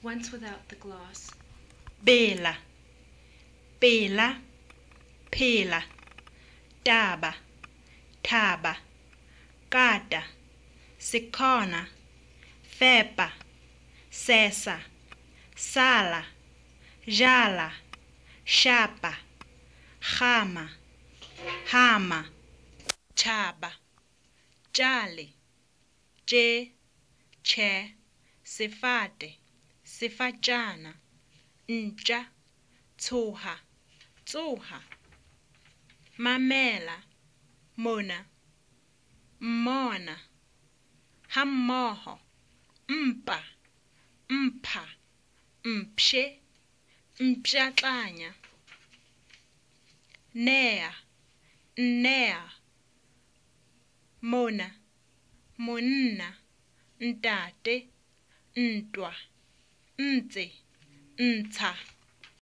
Once without the gloss. Bela, pela, phela, taba, thaba, kata, sikhona, fepa, sesa, sala, jala, shapa, gama, hama, chaba, tjale, tje, che, sefate, sefatjana, ntja, tshoha, tsoha, mamela, mona, mmona, hammoho, mpa, mpha, mpshe, mpshatlanya, nea, nnea, mona, monna, ntate, ntwa, ntse, ntsha.